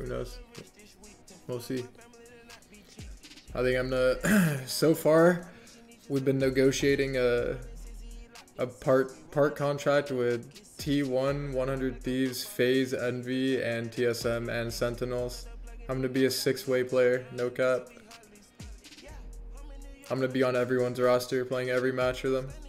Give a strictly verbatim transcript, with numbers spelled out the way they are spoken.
Who knows? We'll see. I think I'm gonna. So far, we've been negotiating a a part part contract with T one, one hundred Thieves, FaZe, Envy, and T S M and Sentinels. I'm gonna be a six-way player, no cap. I'm gonna be on everyone's roster, playing every match for them.